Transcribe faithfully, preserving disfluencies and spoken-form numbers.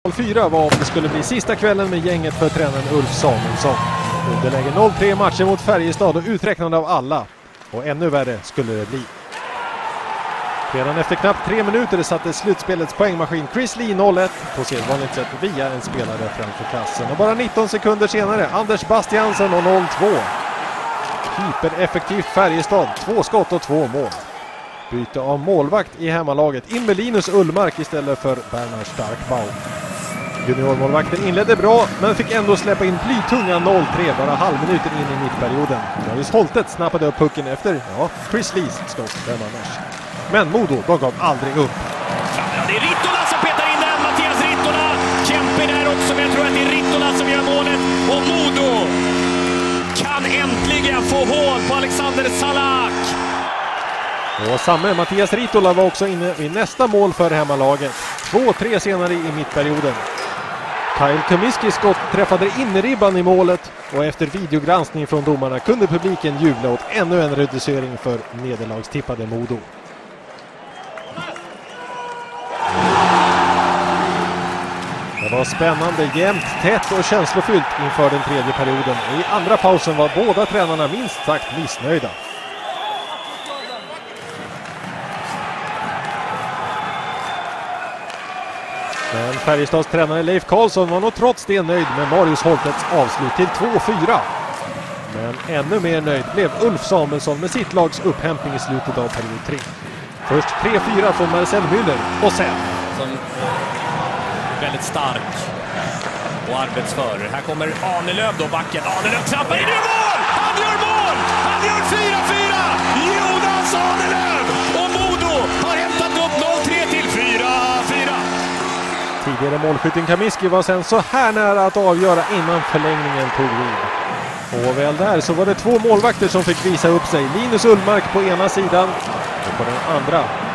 fyra var om det skulle bli sista kvällen med gänget för tränaren Ulf Samuelsson. Underläge noll tre matcher mot Färjestad och uträknande av alla. Och ännu värre skulle det bli. Redan efter knappt tre minuter satte slutspelets poängmaskin Chris Lee noll ett på sedvanligt sätt via en spelare framför kassen. Och bara nitton sekunder senare Anders Bastiansen och noll två. Hypereffektivt Färjestad, två skott och två mål. Byte av målvakt i hemmalaget, in med Linus Ullmark istället för Bernhard Starkbaum. Juniormålvakten inledde bra men fick ändå släppa in blytunga noll tre bara halvminuten in i mittperioden. Marius Holtet snappade upp pucken efter, ja, Chris Lees skott, vem annars. Men Modo, de gav aldrig upp. Ja, det är Rittola som petar in den, Mattias Rittola. Kempe där också, men jag tror att det är Rittola som gör målet. Och Modo kan äntligen få hål på Alexander Salak. Och samme Mattias Rittola var också inne i nästa mål för hemmalaget. två tre senare i mittperioden. Kyle Kamiskis skott träffade innerribban i målet och efter videogranskning från domarna kunde publiken jubla åt ännu en reducering för nederlagstippade Modo. Det var spännande, jämnt, tätt och känslofyllt inför den tredje perioden. I andra pausen var båda tränarna minst sagt missnöjda. Men Färjestads tränare Leif Karlsson var nog trots det nöjd med Marius Holtets avslut till två fyra. Men ännu mer nöjd blev Ulf Samuelsson med sitt lags upphämtning i slutet av period tre. Först tre fyra från Marcel Müller och sen... Som väldigt stark och arbetsför. Här kommer Arnelöv då, backen. Arnelöv trappar in i mål! Han gör mål! Han gör fyra fyra! Jonas Arnelöv! Och Modo har hämtat upp noll tre till fyra fyra. Tidigare målskytten Kamiski var sen så här nära att avgöra innan förlängningen tog vid. Och väl där så var det två målvakter som fick visa upp sig. Linus Ullmark på ena sidan och på den andra